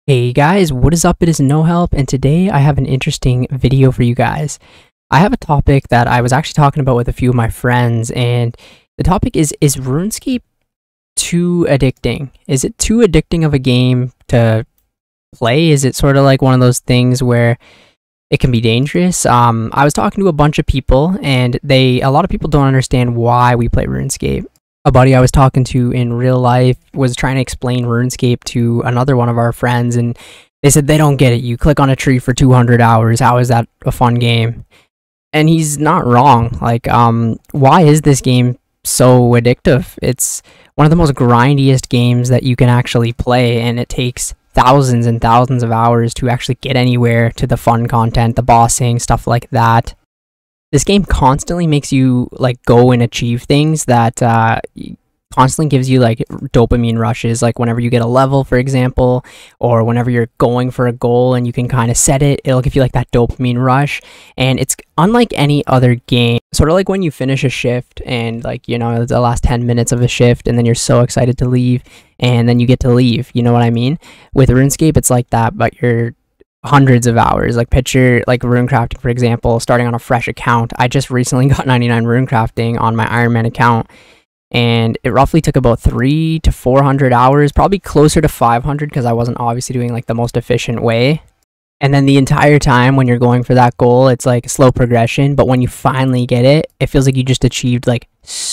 Hey guys, what is up? It is No Help, and today I have an interesting video for you guys. I have a topic that I was actually talking about with a few of my friends, and the topic is RuneScape too addicting? Is it too addicting of a game to play? Is it sort of like one of those things where it can be dangerous? I was talking to a bunch of people, and a lot of people don't understand why we play RuneScape. A buddy I was talking to in real life was trying to explain RuneScape to another one of our friends, and they said they don't get it. You click on a tree for 200 hours. How is that a fun game? And he's not wrong. Why is this game so addictive? It's one of the most grindiest games that you can actually play, and it takes thousands and thousands of hours to actually get anywhere to the fun content, the bossing, stuff like that. This game constantly makes you like go and achieve things that constantly gives you like dopamine rushes, like whenever you get a level, for example, or whenever you're going for a goal and you can kind of set it, it'll give you like that dopamine rush. And it's unlike any other game, sort of like when you finish a shift and the last 10 minutes of a shift, and then you're so excited to leave, and then you get to leave, you know what I mean? With RuneScape, it's like that, but you're hundreds of hours. Like picture like rune crafting, for example, starting on a fresh account. I just recently got 99 rune crafting on my Iron Man account, and it roughly took about 300 to 400 hours, probably closer to 500 because I wasn't obviously doing like the most efficient way. And then the entire time when you're going for that goal, it's like slow progression, but when you finally get it, it feels like you just achieved like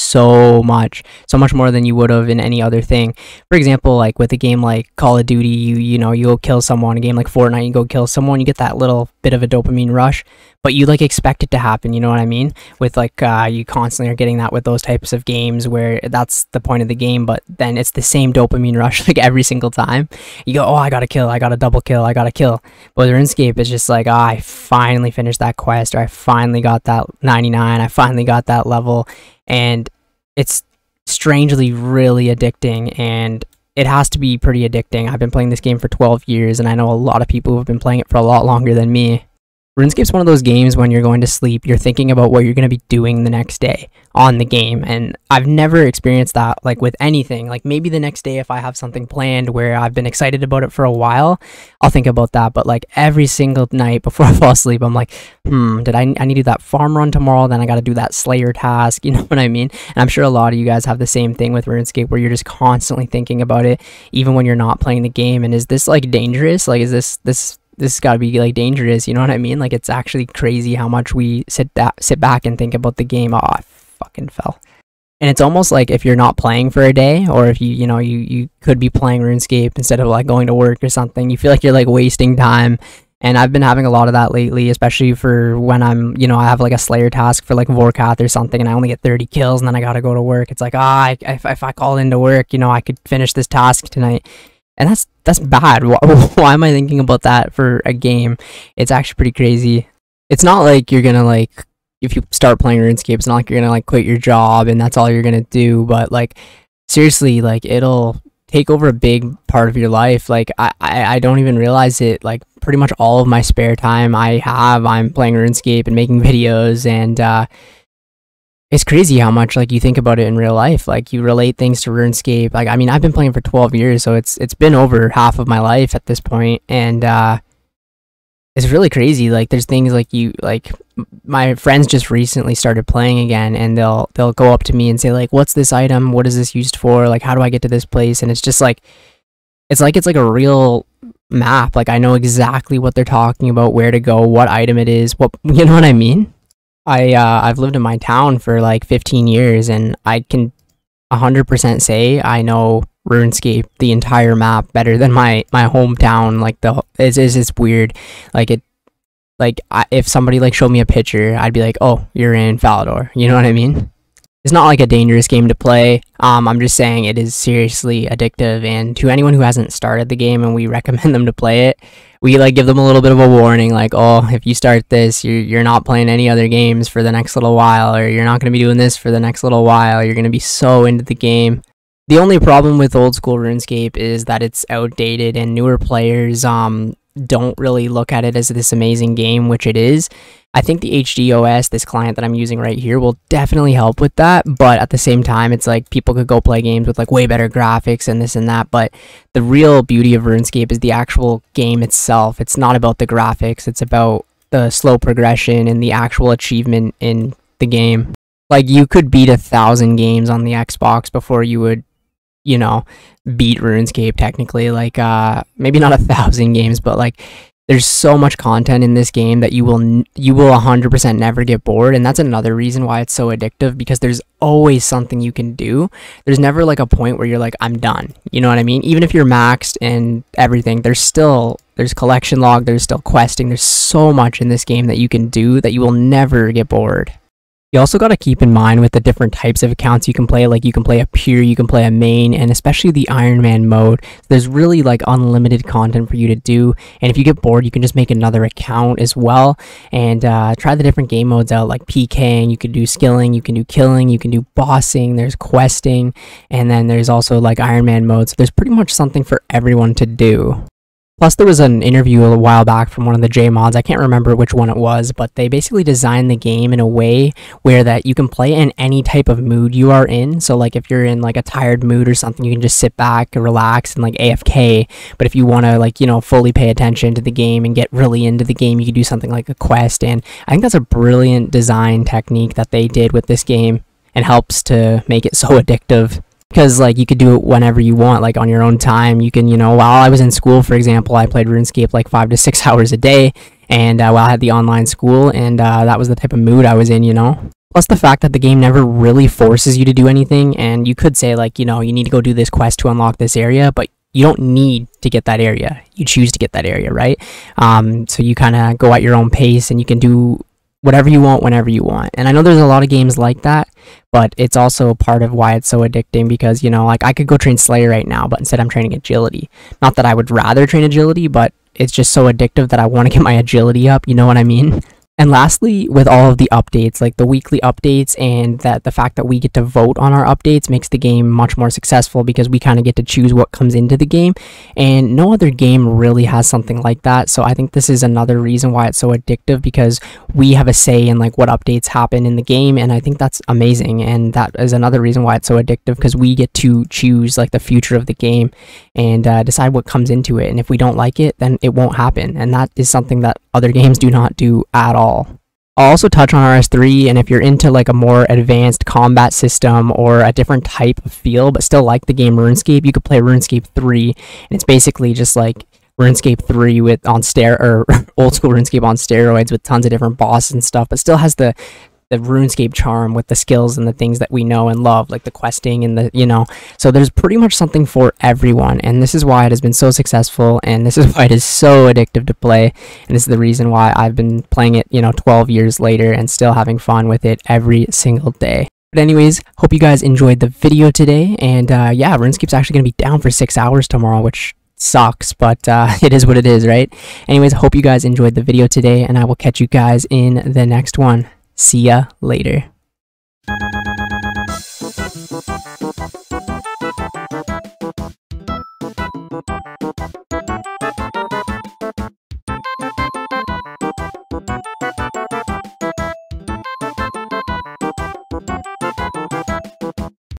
so much more than you would have in any other thing. For example, like with a game like Call of Duty, you go kill someone. A game like Fortnite, you go kill someone, you get that little bit of a dopamine rush, but you like expect it to happen, you know what I mean? With you constantly are getting that with those types of games where that's the point of the game, but then it's the same dopamine rush like every single time. You go, oh, I gotta kill, I gotta double kill, I gotta kill. But with RuneScape, it's just like, oh, I finally finished that quest, or I finally got that 99, I finally got that level. And it's strangely really addicting, and it has to be pretty addicting. I've been playing this game for 12 years, and I know a lot of people who have been playing it for a lot longer than me. RuneScape's one of those games when you're going to sleep, you're thinking about what you're going to be doing the next day on the game, and I've never experienced that like with anything. Like maybe the next day if I have something planned where I've been excited about it for a while, I'll think about that, but like every single night before I fall asleep, I'm like, I need to do that farm run tomorrow, then I got to do that Slayer task, you know what I mean? And I'm sure a lot of you guys have the same thing with RuneScape where you're just constantly thinking about it even when you're not playing the game. And is this like dangerous? Like is this got to be like dangerous, you know what I mean? Like it's actually crazy how much we sit back and think about the game. Oh, I fucking fell. And it's almost like if you're not playing for a day, or if you could be playing RuneScape instead of like going to work or something, you feel like you're like wasting time. And I've been having a lot of that lately, especially for when I'm, I have like a Slayer task for like Vorkath or something, and I only get 30 kills, and then I gotta go to work. It's like, if I call into work, I could finish this task tonight. And that's bad. Why am I thinking about that for a game? It's actually pretty crazy. It's not like you're gonna like, if you start playing RuneScape, it's not like you're gonna like quit your job and that's all you're gonna do. But like seriously, like it'll take over a big part of your life. Like I don't even realize it. Like pretty much all of my spare time I'm playing RuneScape and making videos, and it's crazy how much like you think about it in real life. Like you relate things to RuneScape. Like I mean, I've been playing for 12 years, so it's been over half of my life at this point, and it's really crazy. Like there's things like my friends just recently started playing again, and they'll go up to me and say like, "What's this item? What is this used for? Like how do I get to this place?" And it's just like it's like a real map. Like I know exactly what they're talking about, where to go, what item it is, what, you know what I mean? I've lived in my town for like 15 years, and I can 100% say I know RuneScape, the entire map, better than my hometown. Like it's weird. If somebody like showed me a picture, I'd be like, oh, you're in Falador. You know what I mean? It's not like a dangerous game to play. I'm just saying it is seriously addictive, and to anyone who hasn't started the game and we recommend them to play it, we like give them a little bit of a warning, like, oh, if you start this, you're not playing any other games for the next little while, or you're not going to be doing this for the next little while. You're going to be so into the game. The only problem with old school RuneScape is that it's outdated, and newer players don't really look at it as this amazing game, which it is. I think the HDOS, this client that I'm using right here, will definitely help with that, but at the same time, it's like people could go play games with like way better graphics and this and that, but the real beauty of RuneScape is the actual game itself. It's not about the graphics, it's about the slow progression and the actual achievement in the game. Like, you could beat 1,000 games on the Xbox before you would, you know, beat RuneScape technically. Like, maybe not 1,000 games, but like, there's so much content in this game that you will 100% never get bored, and that's another reason why it's so addictive, because there's always something you can do. There's never like a point where you're like, I'm done. You know what I mean? Even if you're maxed and everything, there's collection log, there's still questing, there's so much in this game that you can do that you will never get bored. You also got to keep in mind with the different types of accounts you can play, like you can play a pure, you can play a main, and especially the Iron Man mode. There's really like unlimited content for you to do, and if you get bored, you can just make another account as well, and try the different game modes out, like PKing, you can do skilling, you can do killing, you can do bossing, there's questing, and then there's also like Iron Man mode, so there's pretty much something for everyone to do. Plus, there was an interview a while back from one of the J mods. I can't remember which one it was, but they basically designed the game in a way where that you can play in any type of mood you are in. So like if you're in like a tired mood or something, you can just sit back and relax and like AFK. But if you want to like, you know, fully pay attention to the game and get really into the game, you can do something like a quest. And I think that's a brilliant design technique that they did with this game and helps to make it so addictive. Because like you could do it whenever you want, like on your own time. You can, you know, while I was in school, for example, I played RuneScape like 5 to 6 hours a day, and while I had the online school, and that was the type of mood I was in, you know. Plus the fact that the game never really forces you to do anything, and you could say like, you know, you need to go do this quest to unlock this area, but you don't need to get that area. You choose to get that area, right? So you kind of go at your own pace, and you can do whatever you want whenever you want. And I know there's a lot of games like that, but it's also part of why it's so addicting, because, you know, like I could go train Slayer right now, but instead I'm training agility. Not that I would rather train agility, but it's just so addictive that I want to get my agility up, you know what I mean? And lastly, with all of the updates, like the weekly updates, and that the fact that we get to vote on our updates makes the game much more successful, because we kind of get to choose what comes into the game, and no other game really has something like that. So I think this is another reason why it's so addictive, because we have a say in like what updates happen in the game, and I think that's amazing. And that is another reason why it's so addictive, because we get to choose like the future of the game and decide what comes into it. And if we don't like it, then it won't happen, and that is something that other games do not do at all. I'll also touch on RS3, and if you're into like a more advanced combat system or a different type of feel but still like the game RuneScape, you could play RuneScape 3, and it's basically just like RuneScape 3 with old school RuneScape on steroids, with tons of different bosses and stuff, but still has the RuneScape charm with the skills and the things that we know and love, like the questing and the, you know, so there's pretty much something for everyone, and this is why it has been so successful, and this is why it is so addictive to play, and this is the reason why I've been playing it, you know, 12 years later and still having fun with it every single day. But anyways, hope you guys enjoyed the video today, and yeah, RuneScape's actually going to be down for 6 hours tomorrow, which sucks, but it is what it is, right? Anyways, hope you guys enjoyed the video today, and I will catch you guys in the next one. See ya later.